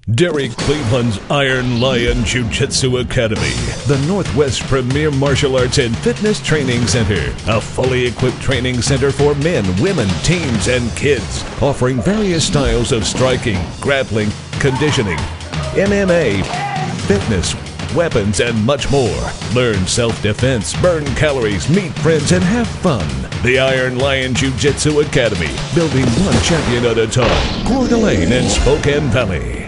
Derek Cleveland's Iron Lion Jiu-Jitsu Academy, the Northwest premier martial arts and fitness training center, a fully equipped training center for men, women, teens, and kids, offering various styles of striking, grappling, conditioning, MMA, fitness, weapons, and much more. Learn self-defense, burn calories, meet friends, and have fun. The Iron Lion Jiu-Jitsu Academy, building one champion at a time. Coeur in Spokane Valley.